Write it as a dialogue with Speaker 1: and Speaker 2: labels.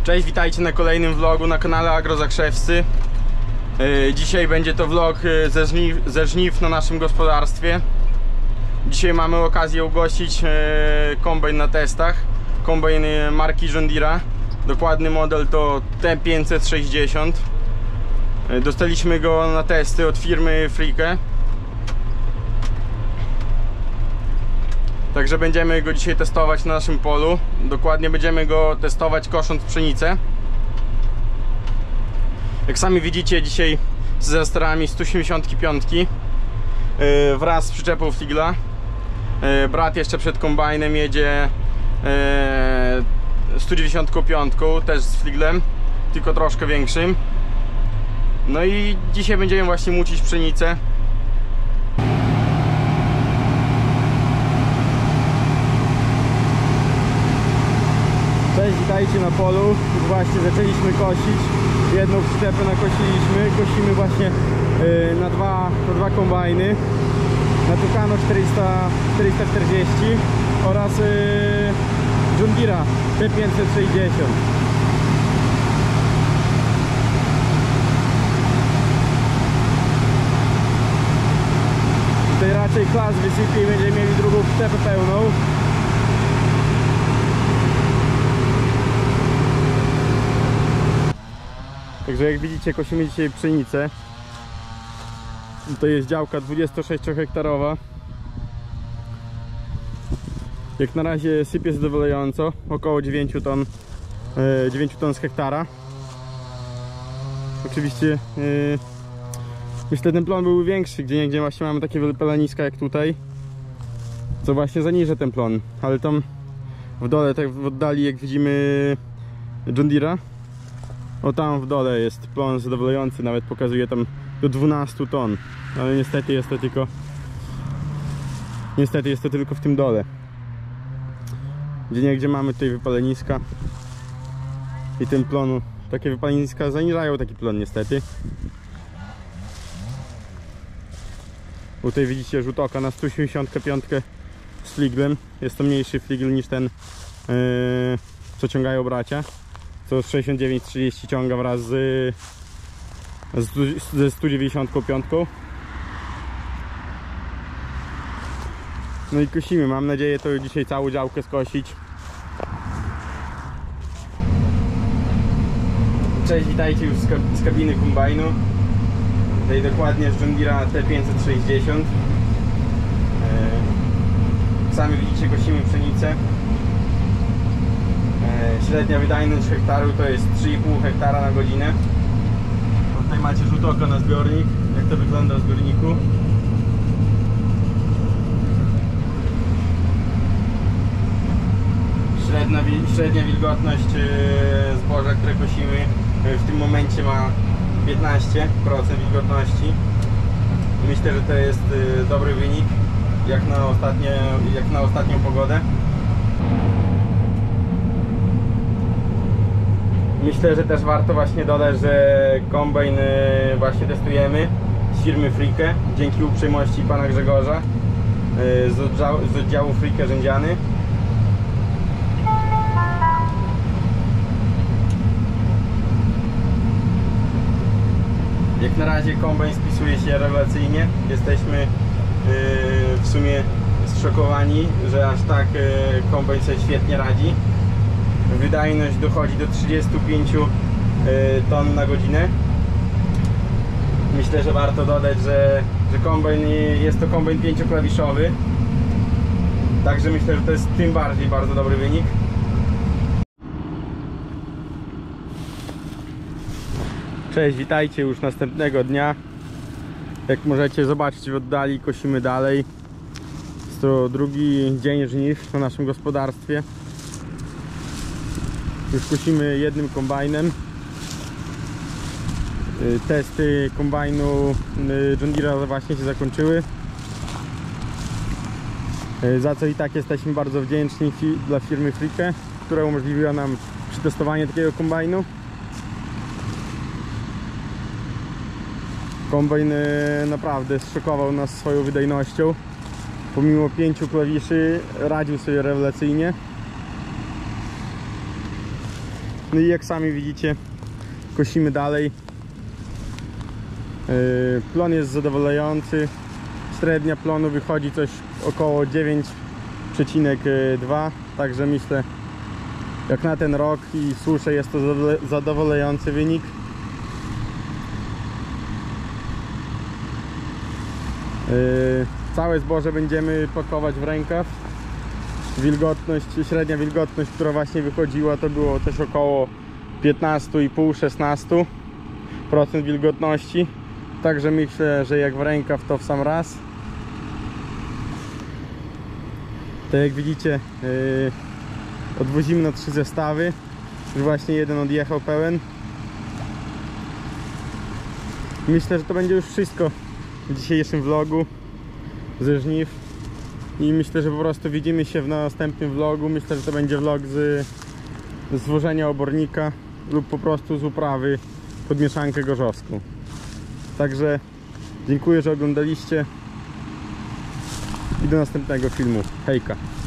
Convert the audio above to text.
Speaker 1: Cześć, witajcie na kolejnym vlogu na kanale Agrozakrzewscy. Dzisiaj będzie to vlog ze żniw na naszym gospodarstwie. Dzisiaj mamy okazję ugościć kombajn na testach. Kombajn marki John Deere. Dokładny model to T560. Dostaliśmy go na testy od firmy Fricke. Także będziemy go dzisiaj testować na naszym polu. Dokładnie będziemy go testować kosząc pszenicę. Jak sami widzicie, dzisiaj z zasterami 185 wraz z przyczepą Figla. Brat jeszcze przed kombajnem jedzie 195 też z Figlem, tylko troszkę większym. No i dzisiaj będziemy właśnie mucić pszenicę. Cześć, witajcie na polu. Właśnie zaczęliśmy kosić. Jedną przyczepę nakosiliśmy. Kosimy właśnie na dwa kombajny. Na Tucano 440 oraz John Deere T560. Tutaj raczej klas wysypie i będziemy mieli drugą przyczepę pełną. Także jak widzicie, kosimy dzisiaj pszenicę. To jest działka 26-hektarowa. Jak na razie sypie zadowalająco, około 9 ton z hektara. Oczywiście myślę, ten plon był większy, gdzieniegdzie właśnie mamy takie wypaleniska jak tutaj, co właśnie zaniża ten plon, ale tam w dole, tak w oddali, jak widzimy John Deere, o tam w dole jest plon zadowalający, nawet pokazuje tam do 12 ton, ale niestety jest to tylko w tym dole. Gdzieniegdzie mamy tutaj wypaleniska i ten plon, takie wypaleniska zaniżają taki plon niestety. Tutaj widzicie rzut oka na 185 z fliglem. Jest to mniejszy fligl niż ten co ciągają bracia, co 69-30 ciąga wraz ze 195. No i kosimy, mam nadzieję to dzisiaj całą działkę skosić. Cześć, witajcie już z kabiny kombajnu. Tutaj dokładnie z John Deere T560. Sami widzicie, kosimy pszenicę. Średnia wydajność hektaru to jest 3,5 hektara na godzinę. Tutaj macie rzut oka na zbiornik, jak to wygląda w zbiorniku. Średnia wilgotność zboża, które kosimy, w tym momencie ma 15% wilgotności. Myślę, że to jest dobry wynik jak na ostatnią pogodę. Myślę, że też warto właśnie dodać, że kombajn właśnie testujemy z firmy Fricke, dzięki uprzejmości pana Grzegorza z oddziału Fricke Rzędziany. Jak na razie kombajn spisuje się rewelacyjnie. Jesteśmy w sumie zszokowani, że aż tak kombajn sobie świetnie radzi. Wydajność dochodzi do 35 ton na godzinę. Myślę, że warto dodać, że kombajn jest to kombajn 5-klawiszowy. Także myślę, że to jest tym bardziej bardzo dobry wynik. Cześć, witajcie już następnego dnia. Jak możecie zobaczyć w oddali, kosimy dalej. Jest to drugi dzień żniw na naszym gospodarstwie. Już kosimy jednym kombajnem. Testy kombajnu John Deere właśnie się zakończyły, za co i tak jesteśmy bardzo wdzięczni dla firmy Fricke, która umożliwiła nam przetestowanie takiego kombajnu. Kombajn naprawdę zszokował nas swoją wydajnością. Pomimo 5 klawiszy radził sobie rewelacyjnie. No i jak sami widzicie, kosimy dalej. Plon jest zadowalający. Średnia plonu wychodzi coś około 9,2, także myślę, jak na ten rok i suszę, jest to zadowalający wynik. Całe zboże będziemy pakować w rękaw. Wilgotność, średnia wilgotność, która właśnie wychodziła, to było też około 15,5–16% wilgotności. Także myślę, że jak w rękaw, to w sam raz. Tak jak widzicie, odwozimy na 3 zestawy. Już właśnie jeden odjechał pełen. Myślę, że to będzie już wszystko w dzisiejszym vlogu ze żniw. I myślę, że po prostu widzimy się w następnym vlogu. Myślę, że to będzie vlog z złożenia obornika lub po prostu z uprawy pod mieszankę gorzowską. Także dziękuję, że oglądaliście i do następnego filmu. Hejka!